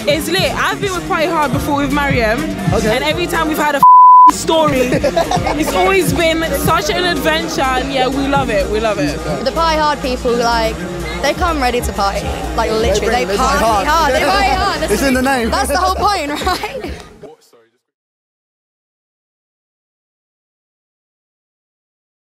It's lit. I've been with Party Hard before with Mariam, and every time we've had a story, it's always been such an adventure, and yeah, we love it. We love it. The Party Hard people, like, they come ready to party. Like, literally, they party hard. They party hard. It's in the name. That's the whole point, right?